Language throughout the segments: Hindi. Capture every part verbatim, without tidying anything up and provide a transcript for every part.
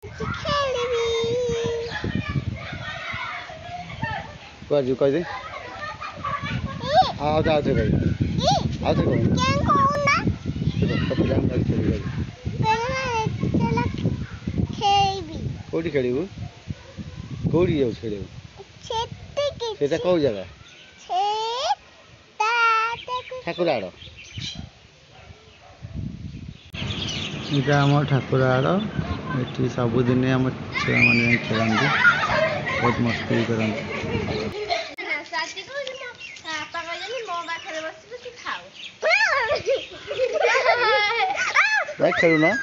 कुआ जो कह दे आओ जाओ थे भाई आओ थे कौन क्या कौन ना तो पिलान का खेली गई पहले चला खेली कोडी खेलीबू कोडी जाऊ खेलीबू छेते के सेटा को जगह छेता ठाकुराड़ इटा हम ठाकुराड़ एठी सबुदिन हम छुआ माने खेलती बहुत मस्ती करती खेलू ना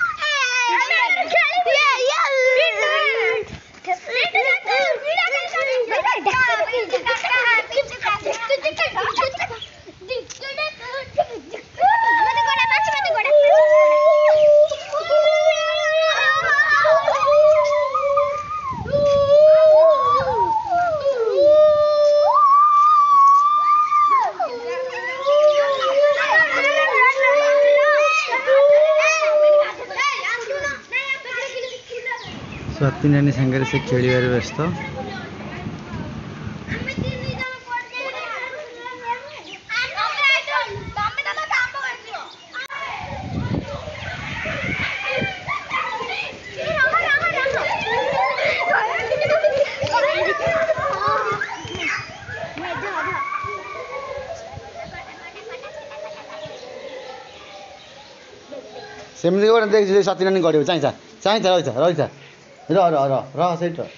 स्वाति नानी सांगे से खेल व्यस्त सेमती गोटे देख स्वाति नानी गड़ चाह चाह रही रही रह रह रह रह सही रह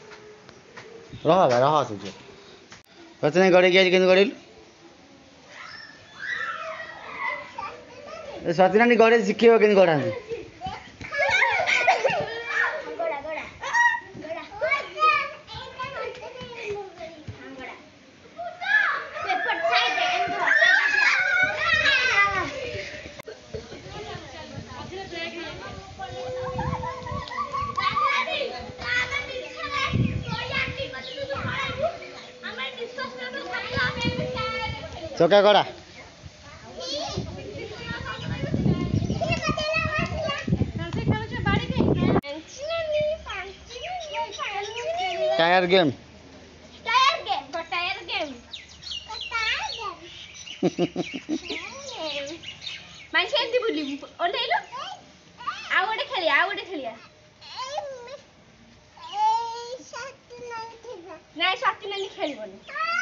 रह सही स्वाति नानी गड़े कि गड़ेलु स्वाति नानी गड़े शिखेब कि गढ़ा चौका गड़ा tyre game tyre game tyre game मानसी एंती बुली ओलेलो आ गोटे खेलिया आ गोटे खेलिया नहीं स्वाति नानी खेलबोनी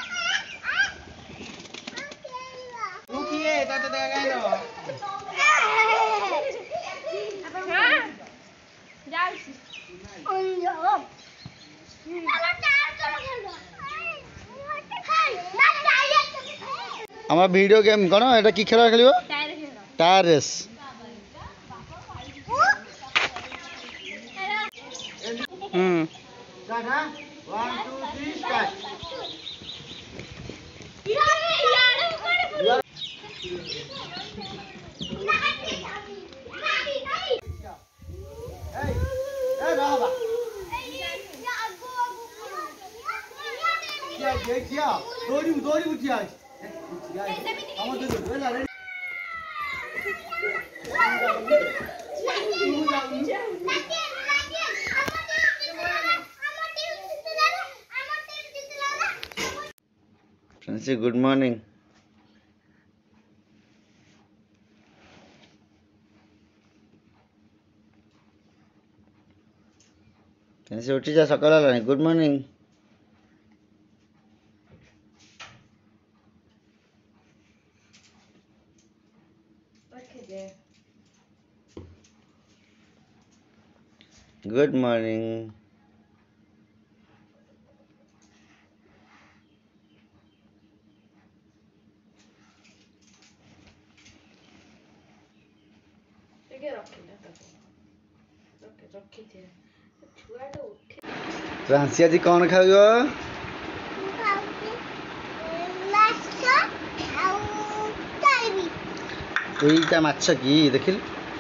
ये ताते दगा गाइलो हां जाउसी ओयो चलो टायर चलो खेलो हमरा वीडियो गेम कोन एटा की खेला खेलिबो टायर खेलो टायर रेस हम गाना one two three start दोरी दोरी उठिया हम तो वेला ready friends good morning friends उठी जा सकाळ आला गुड मॉर्निंग गुड मॉर्निंग फ्रांसी आज कौन खाओ यहीटा माछ कि देखिल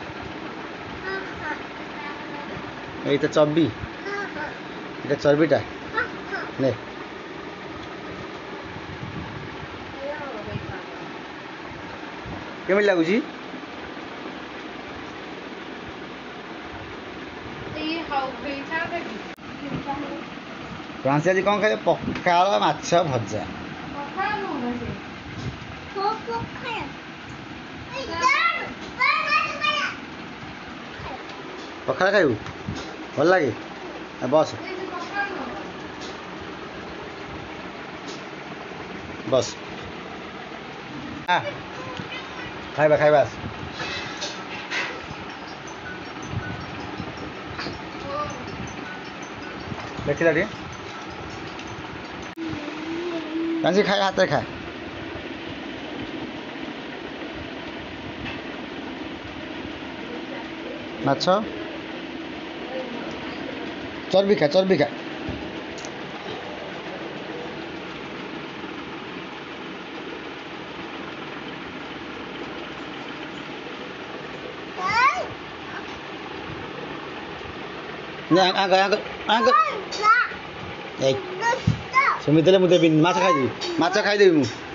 यही तो चर्बी ये चर्बीटा ले केमिल लगुच ये फ्रांसी आज कौन खाए पखाल माछ भजा पखाल खाइबू भल लगे बस बस आ खाइबा खाइबा देखिला रे कांची खाए हाथ खाए माछ चर्बी खा चर्बी खा आग आग आग सेमिति मुझे माछ खाई माछ खाईदेवी मु